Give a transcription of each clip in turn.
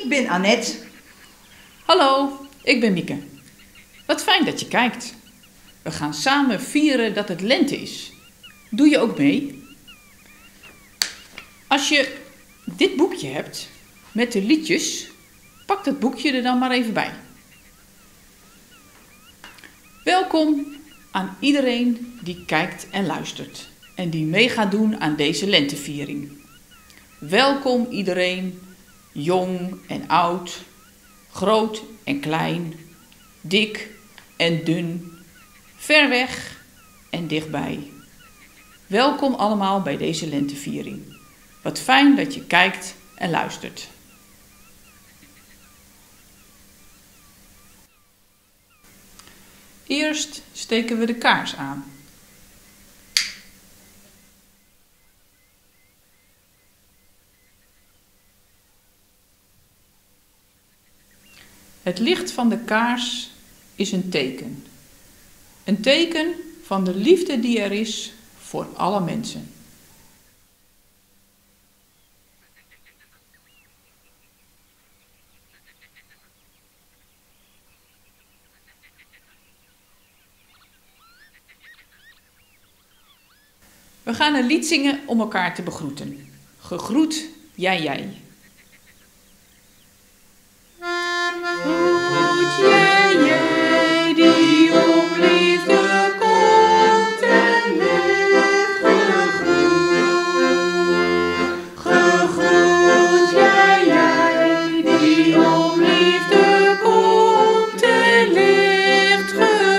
ben Annette. Hallo, ik ben Mieke. Wat fijn dat je kijkt. We gaan samen vieren dat het lente is. Doe je ook mee? Als je dit boekje hebt met de liedjes, pak dat boekje er dan maar even bij. Welkom aan iedereen die kijkt en luistert en die mee gaat doen aan deze lenteviering. Welkom iedereen, jong en oud, groot en klein, dik en dun, ver weg en dichtbij. Welkom allemaal bij deze lenteviering. Wat fijn dat je kijkt en luistert. Eerst steken we de kaars aan. Het licht van de kaars is een teken. Een teken van de liefde die er is voor alle mensen. We gaan een lied zingen om elkaar te begroeten. Gegroet, jij, jij. Gegroet, jij, jij, die om liefde komt en leeft. Gegroet, jij, jij, die om liefde komt en leeft.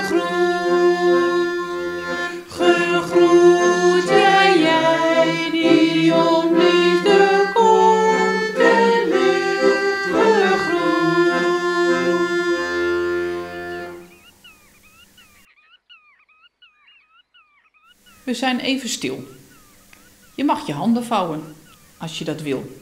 Gegroet, jij, jij, die om liefde komt en leeft. We zijn even stil. Je mag je handen vouwen als je dat wil.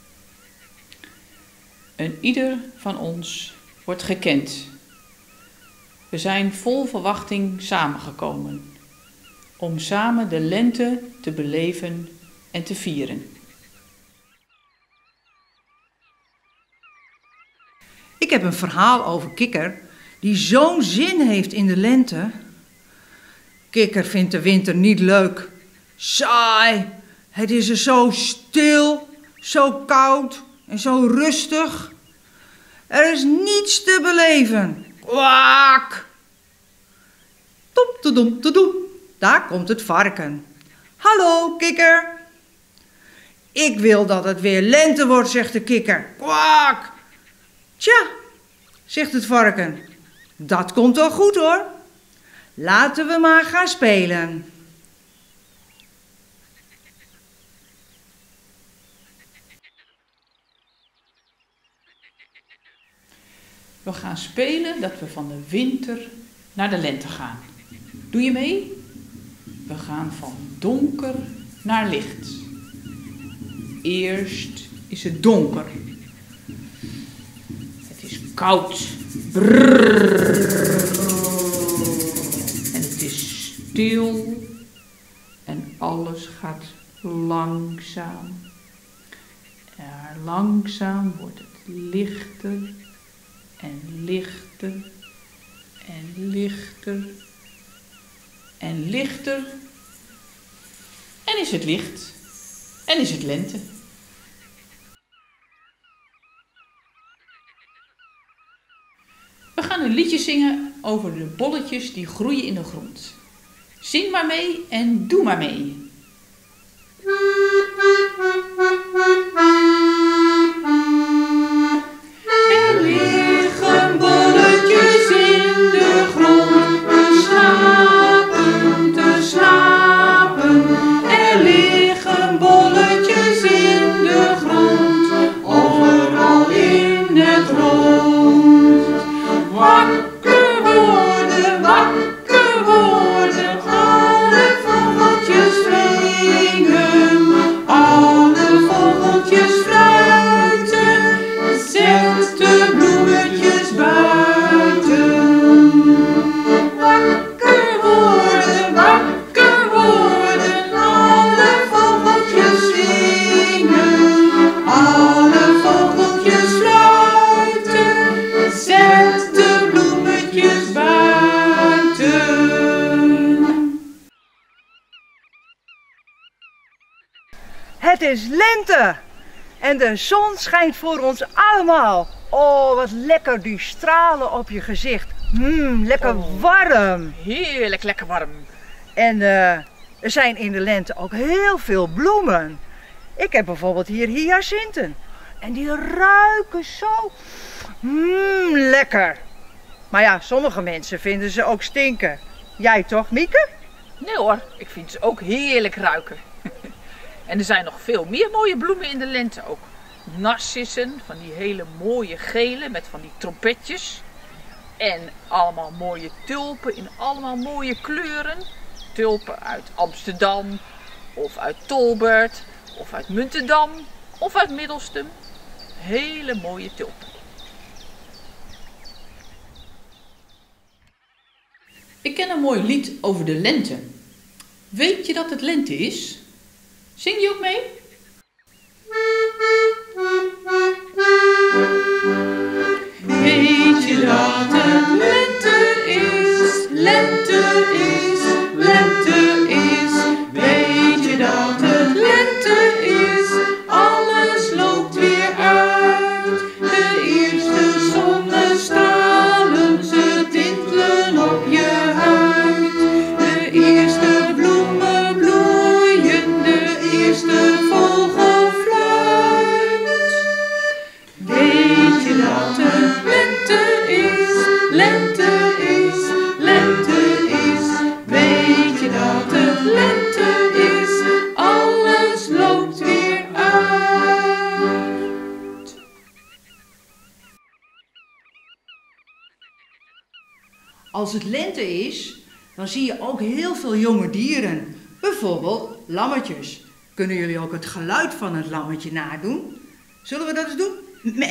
En ieder van ons wordt gekend. We zijn vol verwachting samengekomen om samen de lente te beleven en te vieren. Ik heb een verhaal over Kikker die zo'n zin heeft in de lente. Kikker vindt de winter niet leuk. Saai. Het is er zo stil, zo koud en zo rustig. Er is niets te beleven. Kwaak. Tom. Daar komt het varken. Hallo, Kikker. Ik wil dat het weer lente wordt, zegt de kikker. Kwaak. Tja, zegt het varken. Dat komt wel goed hoor. Laten we maar gaan spelen. We gaan spelen dat we van de winter naar de lente gaan. Doe je mee? We gaan van donker naar licht. Eerst is het donker. Het is koud. Brrr. En het is stil. En alles gaat langzaam. En langzaam wordt het lichter. En lichter. En lichter. En lichter. En is het licht. En is het lente. We gaan een liedje zingen over de bolletjes die groeien in de grond. Zing maar mee en doe maar mee. Er liggen bolletjes in de grond, te slapen. Er liggen bolletjes in de grond, overal in het rond. Wakker worden, alle vogeltjes zingen, alle vogeltjes Het is lente en de zon schijnt voor ons allemaal. Oh, wat lekker die stralen op je gezicht. Lekker warm. Heerlijk lekker warm. En er zijn in de lente ook heel veel bloemen. Ik heb bijvoorbeeld hier hyacinten. En die ruiken zo lekker. Maar ja, sommige mensen vinden ze ook stinken. Jij toch, Mieke? Nee hoor, ik vind ze ook heerlijk ruiken. En er zijn nog veel meer mooie bloemen in de lente ook. Narcissen, van die hele mooie gele met van die trompetjes. En allemaal mooie tulpen in allemaal mooie kleuren. Tulpen uit Amsterdam, of uit Tolbert, of uit Muntendam, of uit Middelstum. Hele mooie tulpen. Ik ken een mooi lied over de lente. Weet je dat het lente is? Zing je ook mee? Weet je dat het lente is? Lente is, lente is. Weet je dat het lente is? Alles loopt weer uit. De eerste zonnestralen, ze tintelen op je huid. De eerste bloemen bloeien, de eerste vogel fluit. Weet je dat het lente is? Lente is, lente is. Weet je dat het lente is? Alles loopt weer uit. Als het lente is, dan zie je ook heel veel jonge dieren. Bijvoorbeeld lammetjes. Kunnen jullie ook het geluid van het lammetje nadoen? Zullen we dat eens doen?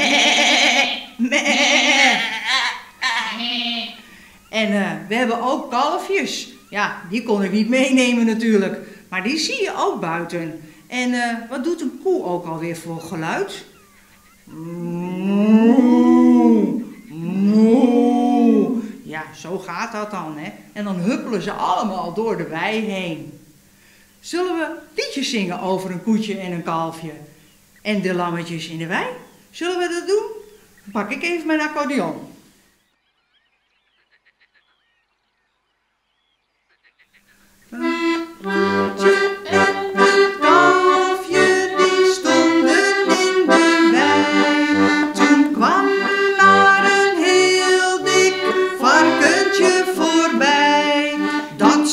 En we hebben ook kalfjes. Ja, die kon ik niet meenemen natuurlijk. Maar die zie je ook buiten. En wat doet een koe ook alweer voor geluid? Ja, zo gaat dat dan, hè. En dan huppelen ze allemaal door de wei heen. Zullen we liedjes zingen over een koetje en een kalfje? En de lammetjes in de wei? Zullen we dat doen? Dan pak ik even mijn accordeon. Een koetje en een kalfje, die stonden in de wei. Toen kwam daar een heel dik varkentje voorbij. Dat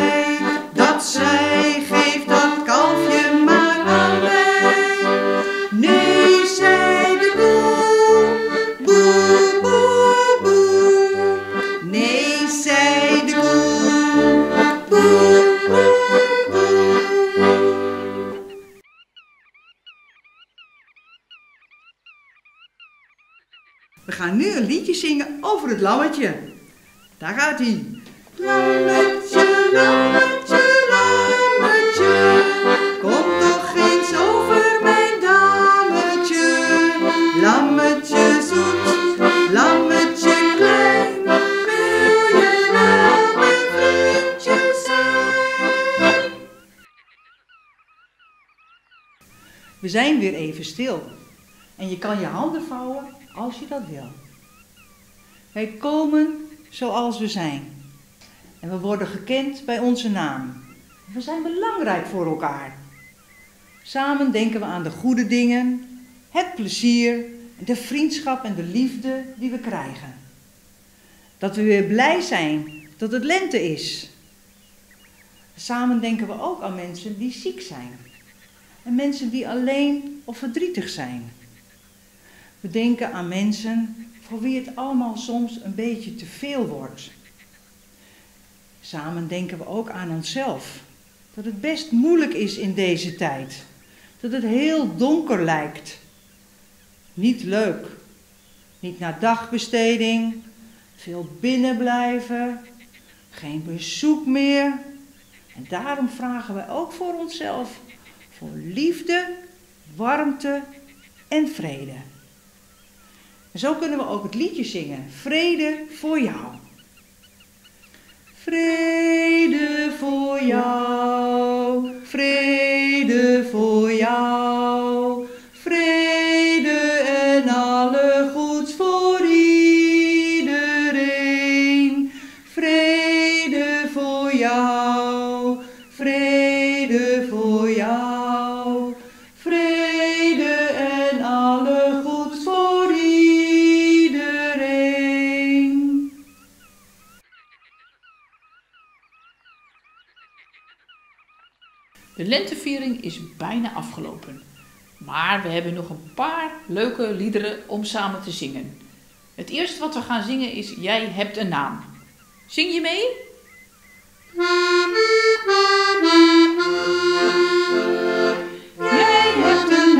zei, geef dat kalfje maar aan mij. Nee, zei de koe, boe, boe, boe. Nee, zei de koe, boe, boe, boe. We gaan nu een liedje zingen over het lammetje. Daar gaat hij. Lammetje, lammetje, lammetje, kom toch eens over mijn dammetje. Lammetje zoet, lammetje klein, wil je wel mijn vriendje zijn? We zijn weer even stil. En je kan je handen vouwen als je dat wil. Wij komen zoals we zijn. En we worden gekend bij onze naam. We zijn belangrijk voor elkaar. Samen denken we aan de goede dingen, het plezier, de vriendschap en de liefde die we krijgen. Dat we weer blij zijn dat het lente is. Samen denken we ook aan mensen die ziek zijn. En mensen die alleen of verdrietig zijn. We denken aan mensen voor wie het allemaal soms een beetje te veel wordt. Samen denken we ook aan onszelf. Dat het best moeilijk is in deze tijd. Dat het heel donker lijkt. Niet leuk. Niet naar dagbesteding. Veel binnenblijven. Geen bezoek meer. En daarom vragen wij ook voor onszelf. Voor liefde, warmte en vrede. En zo kunnen we ook het liedje zingen. Vrede voor jou. Vrede voor jou, vrede voor jou. jou, vrede voor jou, vrede en alle goeds voor iedereen. De lenteviering is bijna afgelopen, maar we hebben nog een paar leuke liederen om samen te zingen. Het eerste wat we gaan zingen is Jij hebt een naam. Zing je mee? Jij hebt een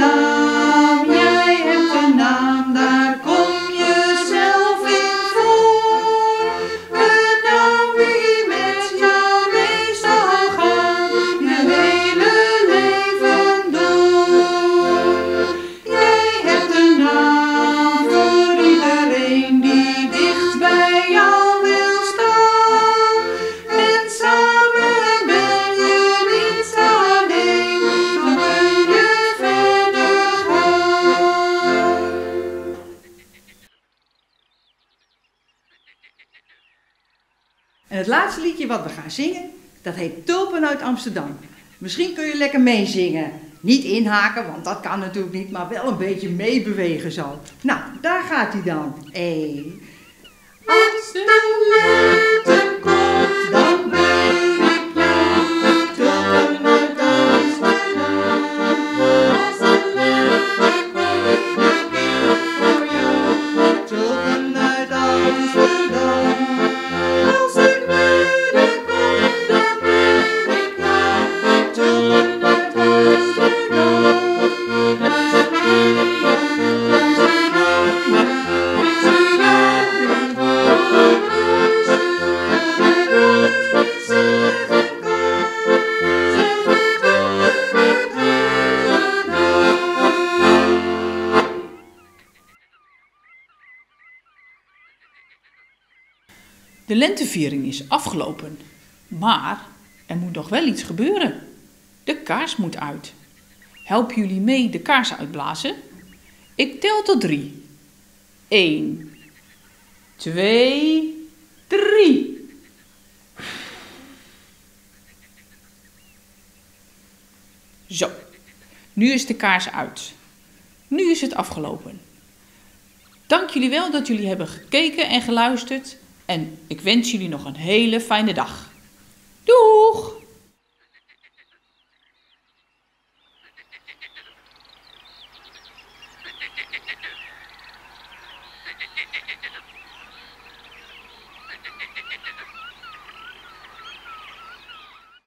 naam, daar kom je zelf in voor. Een naam die met jou mee zal gaan, je hele leven door. Jij hebt een naam voor iedereen die dicht bij jou wil staan. En samen ben je niet alleen, dan kun je verder gaan. En het laatste liedje wat we gaan zingen, dat heet Tulpen uit Amsterdam. Misschien kun je lekker meezingen. Niet inhaken, want dat kan natuurlijk niet, maar wel een beetje meebewegen zo. Nou, daar gaat hij dan. 1. Als de lente komt, dan breng ik jou tulpen uit Amsterdam. Als de lente komt, dan breng ik voor jou tulpen uit Amsterdam. Als ik binnenkom, dan breng ik jou tulpen uit Amsterdam. De lenteviering is afgelopen, maar er moet nog wel iets gebeuren. De kaars moet uit. Helpen jullie mee de kaars uitblazen? Ik tel tot 3. 1, 2, 3. Zo, nu is de kaars uit. Nu is het afgelopen. Dank jullie wel dat jullie hebben gekeken en geluisterd. En ik wens jullie nog een hele fijne dag.